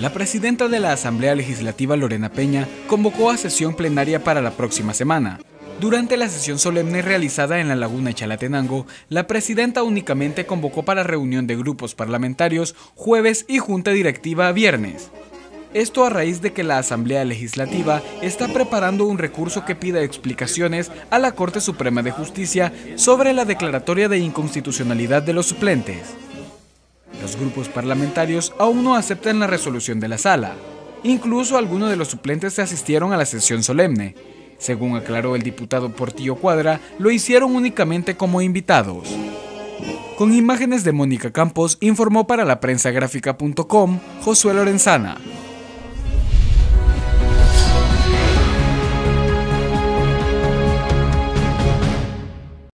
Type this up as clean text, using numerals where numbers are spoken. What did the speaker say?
La presidenta de la Asamblea Legislativa, Lorena Peña, convocó a sesión plenaria para la próxima semana. Durante la sesión solemne realizada en la Laguna Chalatenango, la presidenta únicamente convocó para reunión de grupos parlamentarios jueves y junta directiva viernes. Esto a raíz de que la Asamblea Legislativa está preparando un recurso que pida explicaciones a la Corte Suprema de Justicia sobre la declaratoria de inconstitucionalidad de los suplentes. Los grupos parlamentarios aún no aceptan la resolución de la sala. Incluso algunos de los suplentes asistieron a la sesión solemne. Según aclaró el diputado Portillo Cuadra, lo hicieron únicamente como invitados. Con imágenes de Mónica Campos, informó para la prensagráfica.com Josué Lorenzana.